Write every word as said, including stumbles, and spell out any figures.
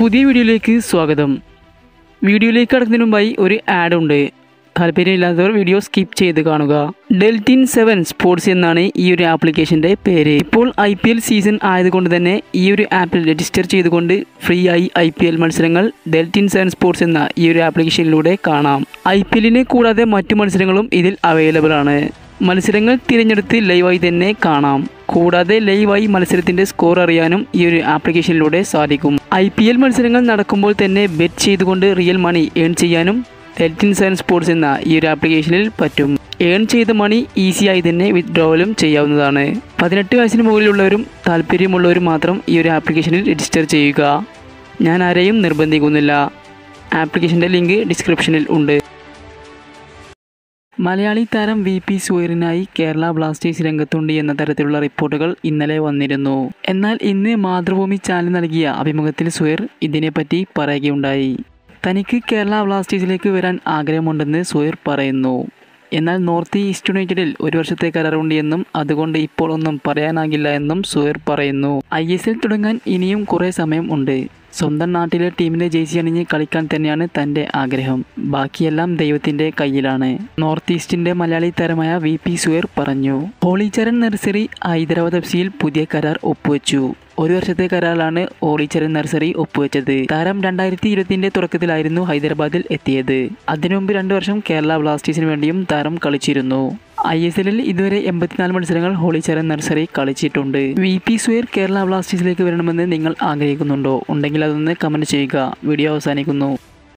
പുതിയ വീഡിയോയിലേക്ക് സ്വാഗതം. വീഡിയോയിലേക്ക് കടക്കുന്നതിന് മുമ്പായി ഒരു ആഡ് ഉണ്ട്. താല്പര്യമില്ലാത്തവർ വീഡിയോ സ്കിപ്പ് ചെയ്ത് കാണുക. ഡെൽറ്റിൻ സെവൻ സ്പോർട്സ് എന്നാണ് ഈ ഒരു ആപ്ലിക്കേഷൻ്റെ പേര്. ഇപ്പോൾ ഐ പി എൽ സീസൺ ആയതുകൊണ്ട് തന്നെ ഈ ഒരു ആപ്പിൽ രജിസ്റ്റർ ചെയ്തുകൊണ്ട് ഫ്രീ ആയി ഐ പി എൽ മത്സരങ്ങൾ ഡെൽറ്റിൻ സെവൻ സ്പോർട്സ് എന്ന ഈ ഒരു ആപ്ലിക്കേഷനിലൂടെ കാണാം. ഐ പി എല്ലിനെ കൂടാതെ മറ്റു മത്സരങ്ങളും ഇതിൽ അവൈലബിൾ ആണ്. മത്സരങ്ങൾ തിരഞ്ഞെടുത്ത് ലൈവായി തന്നെ കാണാം. കൂടാതെ ലൈവായി മത്സരത്തിൻ്റെ സ്കോർ അറിയാനും ഈ ഒരു ആപ്ലിക്കേഷനിലൂടെ സാധിക്കും. ഐ പി എൽ മത്സരങ്ങൾ നടക്കുമ്പോൾ തന്നെ ബെറ്റ് ചെയ്തുകൊണ്ട് റിയൽ മണി ഏൺ ചെയ്യാനും ഡെൽറ്റിൻ സെവൻ സ്പോർട്സ് എന്ന ഈ ഒരു ആപ്ലിക്കേഷനിൽ പറ്റും. ഏൺ ചെയ്ത മണി ഈസിയായി തന്നെ വിത്ഡ്രോവലും ചെയ്യാവുന്നതാണ്. പതിനെട്ട് വയസ്സിന് മുകളിലുള്ളവരും താല്പര്യമുള്ളവരും മാത്രം ഈ ഒരു ആപ്ലിക്കേഷനിൽ രജിസ്റ്റർ ചെയ്യുക. ഞാൻ ആരെയും നിർബന്ധിക്കുന്നില്ല. ആപ്ലിക്കേഷൻ്റെ ലിങ്ക് ഡിസ്ക്രിപ്ഷനിൽ ഉണ്ട്. മലയാളി താരം വി പി സുഹൈറിനായി കേരള ബ്ലാസ്റ്റേഴ്സ് രംഗത്തുണ്ട് എന്ന തരത്തിലുള്ള റിപ്പോർട്ടുകൾ ഇന്നലെ വന്നിരുന്നു. എന്നാൽ ഇന്ന് മാതൃഭൂമി ചാനൽ നൽകിയ അഭിമുഖത്തിൽ സുഹൈർ ഇതിനെപ്പറ്റി പറയുകയുണ്ടായി. തനിക്ക് കേരള ബ്ലാസ്റ്റേഴ്സിലേക്ക് വരാൻ ആഗ്രഹമുണ്ടെന്ന് സുഹൈർ പറയുന്നു. എന്നാൽ നോർത്ത് ഈസ്റ്റ് യുണൈറ്റഡിൽ ഒരു വർഷത്തെ കരാറുണ്ട് എന്നും അതുകൊണ്ട് ഇപ്പോൾ ഒന്നും പറയാനാകില്ല എന്നും സുഹൈർ പറയുന്നു. ഐ എസ് എൽ തുടങ്ങാൻ ഇനിയും കുറേ സമയം ഉണ്ട്. സ്വന്തം നാട്ടിലെ ടീമിൻ്റെ ജേഴ്സി അണിഞ്ഞ് കളിക്കാൻ തന്നെയാണ് തൻ്റെ ആഗ്രഹം. ബാക്കിയെല്ലാം ദൈവത്തിൻ്റെ കയ്യിലാണ്. നോർത്ത് ഈസ്റ്റിൻ്റെ മലയാളി താരമായ വി പി സുഹൈർ പറഞ്ഞു. ഹോളിച്ചരൺ നഴ്സറി ഹൈദരാബാദ് എഫ് സിയിൽ പുതിയ കരാർ ഒപ്പുവെച്ചു. ഒരു വർഷത്തെ കരാറിലാണ് ഹോളിച്ചരൺ നഴ്സറി ഒപ്പുവെച്ചത്. താരം രണ്ടായിരത്തി ഇരുപത്തിൻ്റെ തുടക്കത്തിലായിരുന്നു ഹൈദരാബാദിൽ എത്തിയത്. അതിനു മുമ്പ് രണ്ടു വർഷം കേരള ബ്ലാസ്റ്റേഴ്സിന് വേണ്ടിയും താരം കളിച്ചിരുന്നു. ഐ എസ് എല്ലിൽ ഇതുവരെ എൺപത്തിനാല് മത്സരങ്ങൾ ഹോളിച്ചരൺ നഴ്സറി കളിച്ചിട്ടുണ്ട്. വി പി സുഹൈർ കേരള ബ്ലാസ്റ്റേഴ്സിലേക്ക് വരണമെന്ന് നിങ്ങൾ ആഗ്രഹിക്കുന്നുണ്ടോ? ഉണ്ടെങ്കിൽ അതൊന്ന് കമൻറ്റ് ചെയ്യുക. വീഡിയോ അവസാനിക്കുന്നു.